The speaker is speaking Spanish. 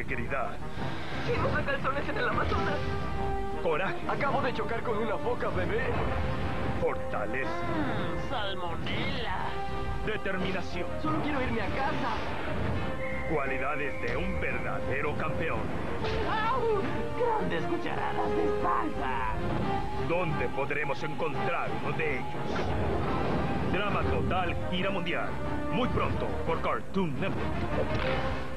integridad. ¿Quién usa calzones en el Amazonas? Coraje. Acabo de chocar con una foca, bebé. Fortaleza. Salmonela. Determinación. Solo quiero irme a casa. Cualidades de un verdadero campeón. ¡Au! Grandes cucharadas de salsa. ¿Dónde podremos encontrar uno de ellos? Drama Total Gira Mundial. Muy pronto por Cartoon Network.